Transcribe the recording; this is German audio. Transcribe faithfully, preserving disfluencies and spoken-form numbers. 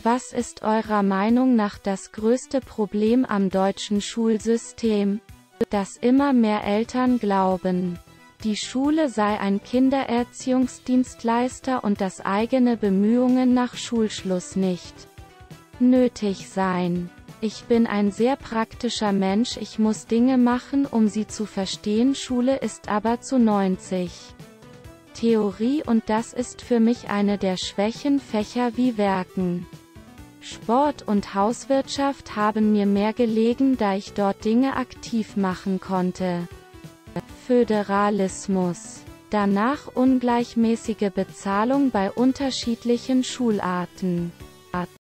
Was ist eurer Meinung nach das größte Problem am deutschen Schulsystem? Dass immer mehr Eltern glauben, die Schule sei ein Kindererziehungsdienstleister und dass eigene Bemühungen nach Schulschluss nicht nötig seien. Ich bin ein sehr praktischer Mensch, ich muss Dinge machen, um sie zu verstehen, Schule ist aber zu neunzig Theorie und das ist für mich eine der Schwächenfächer wie Werken. Sport und Hauswirtschaft haben mir mehr gelegen, da ich dort Dinge aktiv machen konnte. Föderalismus. Danach ungleichmäßige Bezahlung bei unterschiedlichen Schularten.